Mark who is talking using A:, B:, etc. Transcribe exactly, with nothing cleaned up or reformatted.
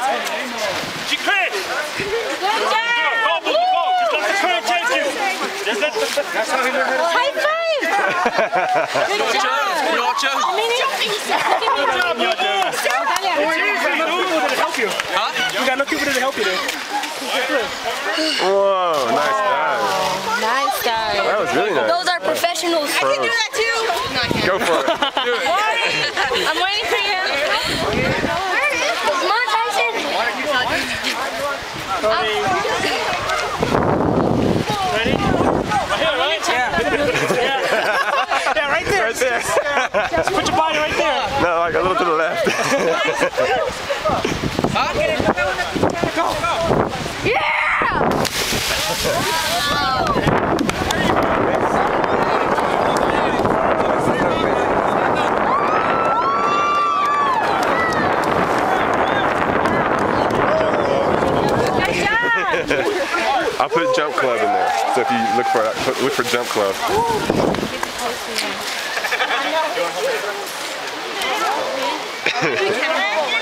A: She crit.
B: Good job.
A: Go, go, go. Just let the crit take you. Just let the... That's how he learned how to...
B: High five. Good job.
C: You all chose?
B: I mean,
A: Good job, yo, dude.
D: Help you.
C: Huh?
D: We got no people to help you there.
E: Whoa, nice dive.
B: nice dive.
E: That was really nice.
B: Those are professionals.
E: I can do
B: that too. No, I can't.
E: Go for it. Do it.
B: I'm waiting for you. Come on, Tyson.
A: Ready? Right here, right? Yeah.
D: Yeah, right there.
E: Right there.
A: Just put your body right there.
E: No, like a little to the left.
B: Yeah!
E: I'll put jump club in there. So if you look for it, put, look for jump club.
B: I know.